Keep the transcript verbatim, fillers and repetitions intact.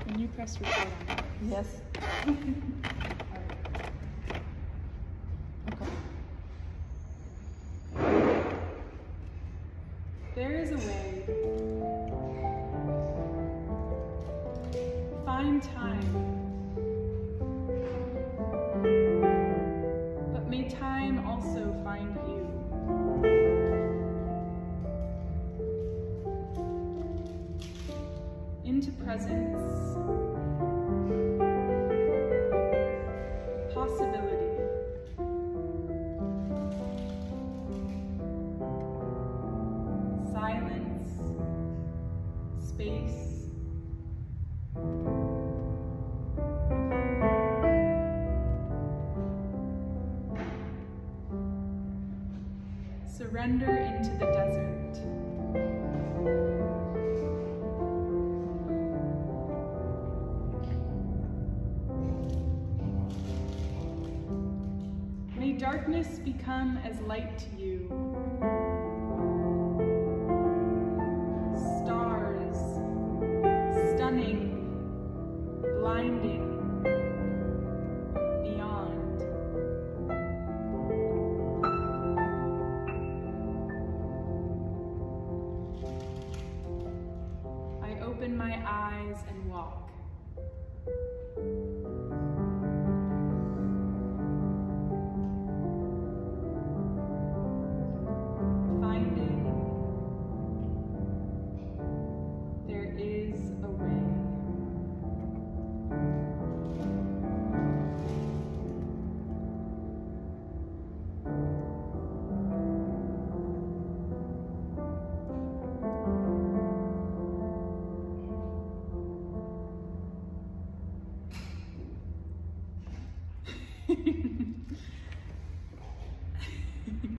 When you press record on it. Yes. Okay. There is a way. Find time. But may time also find you. Into presence. Possibility. Silence. Space. Surrender into the desert. May darkness become as light to you. Stars, stunning, blinding, beyond. I open my eyes and walk.